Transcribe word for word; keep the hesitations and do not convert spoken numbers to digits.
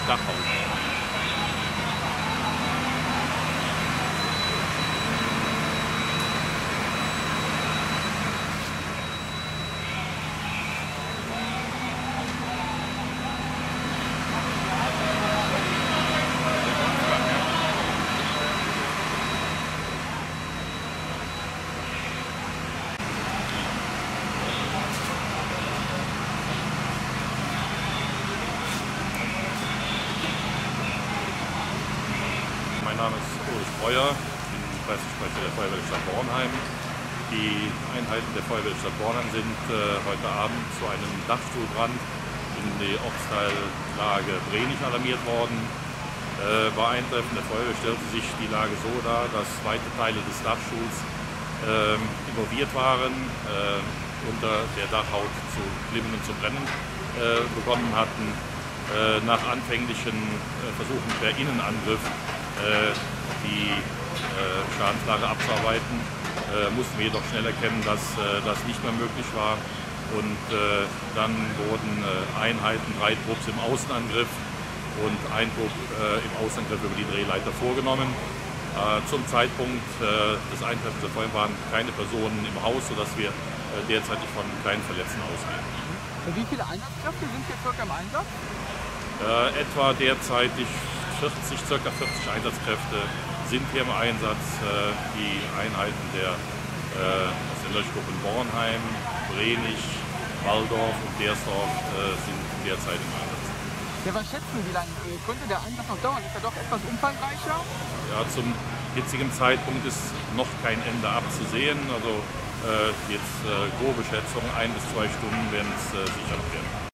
Dachhaus. Mein Name ist Ulrich Breuer, ich bin Pressesprecher der Feuerwehrstadt Bornheim. Die Einheiten der Feuerwehrstadt Bornheim sind äh, heute Abend zu einem Dachstuhlbrand in die Ortsteillage Brenich alarmiert worden. Äh, bei Eintreffen der Feuerwehr stellte sich die Lage so dar, dass weite Teile des Dachstuhls äh, involviert waren, äh, unter der Dachhaut zu glimmen und zu brennen äh, begonnen hatten. Äh, nach anfänglichen äh, Versuchen per Innenangriff äh, die äh, Schadenslage abzuarbeiten, äh, mussten wir jedoch schnell erkennen, dass äh, das nicht mehr möglich war. Und äh, dann wurden äh, Einheiten, drei Trupps im Außenangriff und ein Trupp äh, im Außenangriff über die Drehleiter vorgenommen. Äh, zum Zeitpunkt äh, des Eintreffens der Feuerwehr waren keine Personen im Haus, sodass wir äh, derzeitig von keinen Verletzten ausgehen. Und wie viele Einsatzkräfte sind hier circa im Einsatz? Äh, etwa derzeitig vierzig, ca. vierzig Einsatzkräfte sind hier im Einsatz. Äh, die Einheiten der, äh, aus den Löschgruppen Bornheim, Brenich, Walldorf und Dersdorf äh, sind derzeit im Einsatz. Ja, was schätzen Sie, wie lange äh, könnte der Einsatz noch dauern? Ist er doch etwas umfangreicher? Ja, zum jetzigen Zeitpunkt ist noch kein Ende abzusehen. Also äh, jetzt äh, grobe Schätzung, ein bis zwei Stunden werden es äh, sicher noch werden.